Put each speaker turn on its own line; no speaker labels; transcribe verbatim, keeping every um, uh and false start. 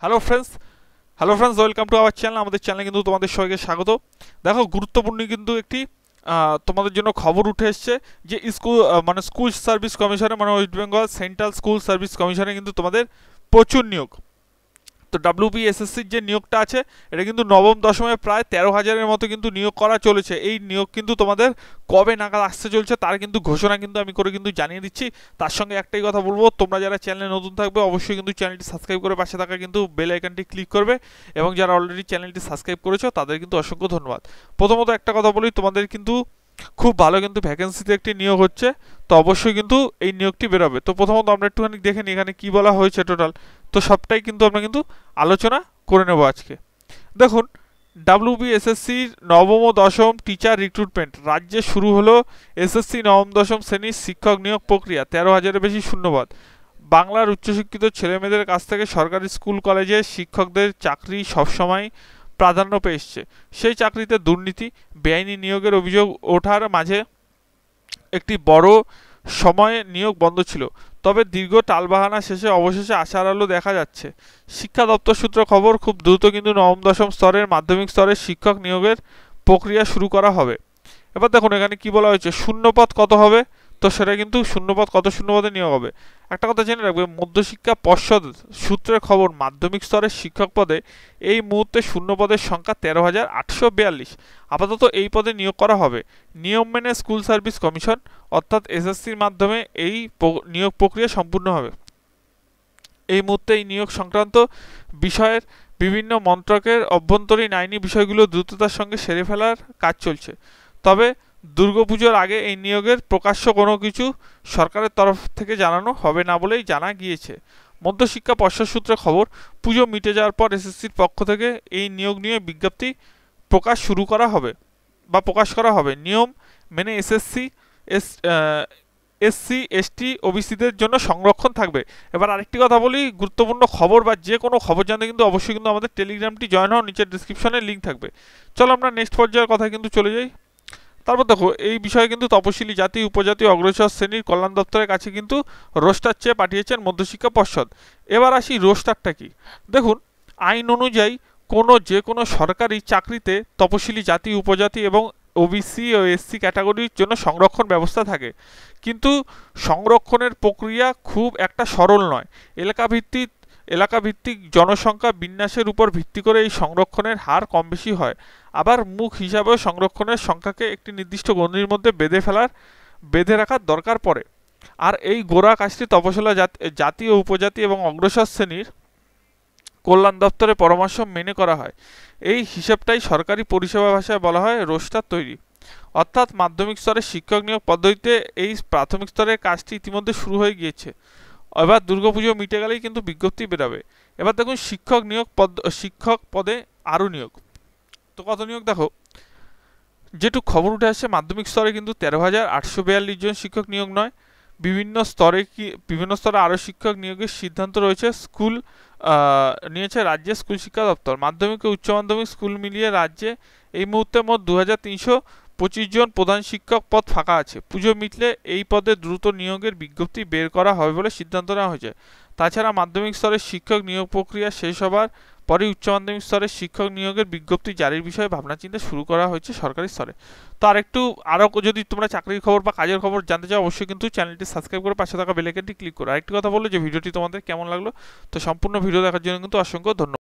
Hello friends hello friends welcome to our channel. আমাদের চ্যানেলে কিন্তু তোমাদের সবাইকে স্বাগত। দেখো, গুরুত্বপূর্ণ কিন্তু একটি তোমাদের জন্য খবর উঠে এসছে যে স্কুল মানে স্কুল সার্ভিস কমিশনে মানে West Bengal central school service কমিশনে কিন্তু তোমাদের প্রচুর নিয়োগ। তো ডাব্লিউবিএসএসসির যে নিয়োগটা আছে এটা কিন্তু নবম দশমে প্রায় তেরো হাজারের মতো কিন্তু নিয়োগ করা চলেছে। এই নিয়োগ কিন্তু তোমাদের কবে নাগাদ আসতে চলছে তার কিন্তু ঘোষণা কিন্তু আমি করে কিন্তু জানিয়ে দিচ্ছি। তার সঙ্গে একটাই কথা বলবো, তোমরা যারা চ্যানেলে নতুন থাকবে অবশ্যই কিন্তু চ্যানেলটি সাবস্ক্রাইব করে পাশে থাকা কিন্তু বেল আইকনটি ক্লিক করবে, এবং যারা অলরেডি চ্যানেলটি সাবস্ক্রাইব করেছো তাদের কিন্তু অসংখ্য ধন্যবাদ। প্রথমত একটা কথা বলি, তোমাদের কিন্তু খুব ভালো কিন্তু ভ্যাকেন্সিতে একটি নিয়োগ হচ্ছে, তো অবশ্যই কিন্তু এই নিয়োগটি বেরোবে। তো প্রথমত আমরা একটুখানি দেখে নিই এখানে কী বলা হয়েছে টোটাল, তো সবটাই কিন্তু আমরা কিন্তু আলোচনা করে নেব আজকে। দেখুন, ডাব্লিউবিএসএসসির নবম ও দশম টিচার রিক্রুটমেন্ট রাজ্যে শুরু হলো। এসএসসি নবম দশম শ্রেণীর শিক্ষক নিয়োগ প্রক্রিয়া, তেরো হাজারের বেশি শূন্যপদ। বাংলার উচ্চশিক্ষিত ছেলেমেয়েদের কাছ থেকে সরকারি স্কুল কলেজে শিক্ষকদের চাকরি সবসময় প্রাধান্য পেয়ে এসছে। সেই চাকরিতে দুর্নীতি, বেআইনি নিয়োগের অভিযোগ ওঠার মাঝে একটি বড় সময়ে নিয়োগ বন্ধ ছিল। তবে দীর্ঘ টালবাহানা শেষে অবশেষে আশার আলো দেখা যাচ্ছে। শিক্ষা দপ্তর সূত্র খবর, খুব দ্রুত কিন্তু নবম দশম স্তরের মাধ্যমিক স্তরের শিক্ষক নিয়োগের প্রক্রিয়া শুরু করা হবে। এবার দেখুন এখানে কি বলা হয়েছে, শূন্যপদ কত হবে, তো সেটা কিন্তু শূন্যপদ কত শূন্যপদে নিয়োগ হবে। একটা কথা জেনে রাখবে, মধ্যশিক্ষা পর্ষদ সূত্রের খবর, মাধ্যমিক স্তরের শিক্ষক পদে এই মুহূর্তে শূন্যপদের সংখ্যা তেরো হাজার আটশো বিয়াল্লিশ। আপাতত এই পদে নিয়োগ করা হবে। নিয়ম মেনে স্কুল সার্ভিস কমিশন অর্থাৎ এসএসসির মাধ্যমে এই নিয়োগ প্রক্রিয়া সম্পূর্ণ হবে। এই মুহূর্তে এই নিয়োগ সংক্রান্ত বিষয়ের বিভিন্ন মন্ত্রকের অভ্যন্তরীণ আইনি বিষয়গুলো দ্রুততার সঙ্গে সেরে ফেলার কাজ চলছে। তবে দুর্গাপুজোর আগে এই নিয়োগের প্রকাশ্য কোনো কিছু সরকারের তরফ থেকে জানানো হবে না বলেই জানা গিয়েছে। মধ্যশিক্ষা পর্ষদ সূত্রে খবর, পুজো মিটে যাওয়ার পর এসএসসির পক্ষ থেকে এই নিয়োগ নিয়ে বিজ্ঞপ্তি প্রকাশ শুরু করা হবে বা প্রকাশ করা হবে। নিয়ম মেনে এসএসসি এস এসসি এসটি ওবিসিদের জন্য সংরক্ষণ থাকবে। এবার আরেকটি কথা বলি, গুরুত্বপূর্ণ খবর বা যে কোনো খবর জানতে কিন্তু অবশ্যই কিন্তু আমাদের টেলিগ্রামটি জয়েন হওয়ার নিচের ডিসক্রিপশনে লিঙ্ক থাকবে। চলো আমরা নেক্সট পর্যায়ের কথা কিন্তু চলে যাই। তারপর দেখো, এই বিষয়ে কিন্তু তপশিলি জাতি উপজাতি অগ্রসর শ্রেণীর কল্যাণ দপ্তরের কাছে কিন্তু রোস্টার চেয়ে পাঠিয়েছেন মধ্যশিক্ষা পর্ষদ। এবার আসি রোস্টারটা কি। দেখুন, আইন অনুযায়ী কোনো যে কোনো সরকারি চাকরিতে তপশিলি জাতি উপজাতি এবং ওবিসি ও এসসি ক্যাটাগরির জন্য সংরক্ষণ ব্যবস্থা থাকে, কিন্তু সংরক্ষণের প্রক্রিয়া খুব একটা সরল নয়। এলাকা ভিত্তিক এলাকা ভিত্তিক জনসংখ্যা বিন্যাসের উপর ভিত্তি করে এই সংরক্ষণের হার কম বেশি হয়। আবার মুখ হিসাবেও সংরক্ষণের সংখ্যাকে একটি নির্দিষ্ট গণ্ডির মধ্যে বেঁধে ফেলার বেঁধে রাখার দরকার পড়ে। আর এই গোড়া কাজটি তপশিলা জাতি ও উপজাতি এবং অগ্রসর শ্রেণীর কল্যাণ দপ্তরের পরামর্শ মেনে করা হয়। এই হিসেবটাই সরকারি পরিষেবা ভাষায় বলা হয় রোস্টার তৈরি। অর্থাৎ মাধ্যমিক স্তরের শিক্ষক নিয়োগ পদ্ধতিতে এই প্রাথমিক স্তরের কাজটি ইতিমধ্যে শুরু হয়ে গিয়েছে। এবার দুর্গাপুজো মিটে গেলেই কিন্তু বিজ্ঞপ্তি বেরোবে। এবার দেখুন, শিক্ষক নিয়োগ পদ শিক্ষক পদে আরও নিয়োগ। তো কত নিয়োগ দেখো, যেটুকু খবর উঠে আসছে মাধ্যমিক স্তরে কিন্তু তেরো হাজার আটশো বিয়াল্লিশ জন শিক্ষক নিয়োগ নয়, বিভিন্ন স্তরে কি বিভিন্ন স্তরে আরও শিক্ষক নিয়োগের সিদ্ধান্ত রয়েছে। স্কুল নিয়েছে রাজ্যের স্কুল শিক্ষা দপ্তর। মাধ্যমিক ও উচ্চ মাধ্যমিক স্কুল মিলিয়ে রাজ্যে এই মুহূর্তে মোট দু হাজার তিনশো পঁচিশ জন প্রধান শিক্ষক পদ ফাঁকা আছে। পুজো মিটলে এই পদে দ্রুত নিয়োগের বিজ্ঞপ্তি বের করা হবে বলে সিদ্ধান্ত নেওয়া হয়েছে। তাছাড়া মাধ্যমিক স্তরের শিক্ষক নিয়োগ প্রক্রিয়া শেষ হবার পরে উচ্চ মাধ্যমিক স্তরের শিক্ষক নিয়োগের বিজ্ঞপ্তি জারির বিষয়ে ভাবনা চিন্তা শুরু করা হয়েছে সরকারি স্তরে। তো আরেকটু আরও যদি তোমরা চাকরির খবর বা কাজের খবর জানতে চাও অবশ্যই কিন্তু চ্যানেলটি সাবস্ক্রাইব করে পাশে থাকা বেল আইকনটি ক্লিক করো। আরেকটি কথা বললো যে ভিডিওটি তোমাদের কেমন লাগলো, তো সম্পূর্ণ ভিডিও দেখার জন্য কিন্তু অসংখ্য ধন্যবাদ।